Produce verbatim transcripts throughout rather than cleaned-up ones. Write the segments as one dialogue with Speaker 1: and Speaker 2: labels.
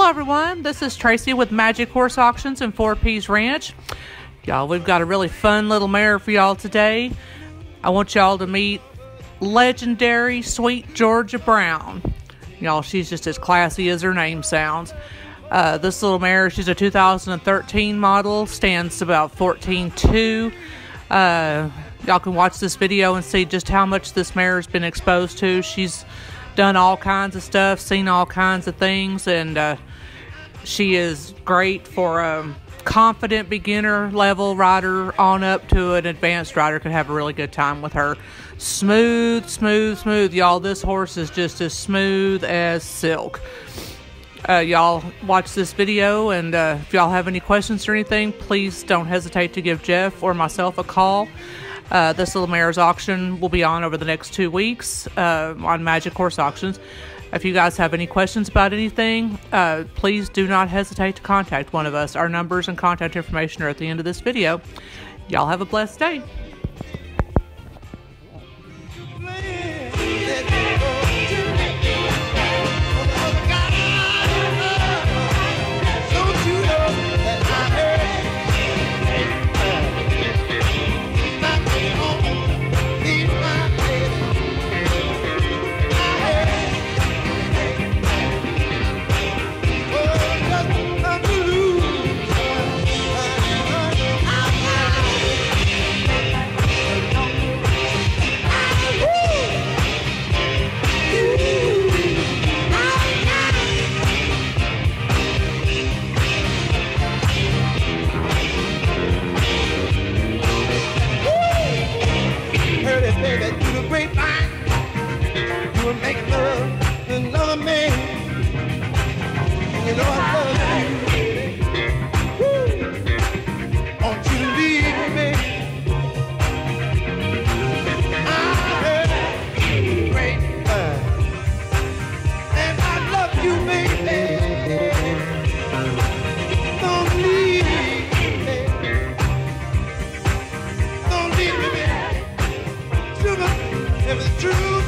Speaker 1: everyone, this is Tracy with Magic Horse Auctions and Four Peas Ranch. Y'all, we've got a really fun little mare for y'all today. I want y'all to meet legendary Sweet Georgia Brown. Y'all, she's just as classy as her name sounds. Uh, this little mare, she's a two thousand thirteen model, stands about fourteen two. Uh, y'all can watch this video and see just how much this mare has been exposed to. She's done all kinds of stuff, seen all kinds of things, and uh, she is great for a confident beginner level rider on up to an advanced rider. Could have a really good time with her. Smooth, smooth, smooth. Y'all, this horse is just as smooth as silk. Uh, y'all watch this video, and uh, if y'all have any questions or anything, please don't hesitate to give Jeff or myself a call. Uh, this little mare's auction will be on over the next two weeks uh, on Magic Horse Auctions. If you guys have any questions about anything, uh, please do not hesitate to contact one of us. Our numbers and contact information are at the end of this video. Y'all have a blessed day.
Speaker 2: Make love to another man. You know I love you. Woo. Want you to leave me. I heard that great love, and I love you, baby. Don't leave me. Don't leave me, baby. Sugar, if it's true.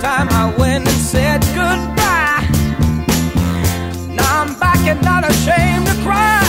Speaker 3: time I went and said goodbye. Now I'm back and not ashamed to cry.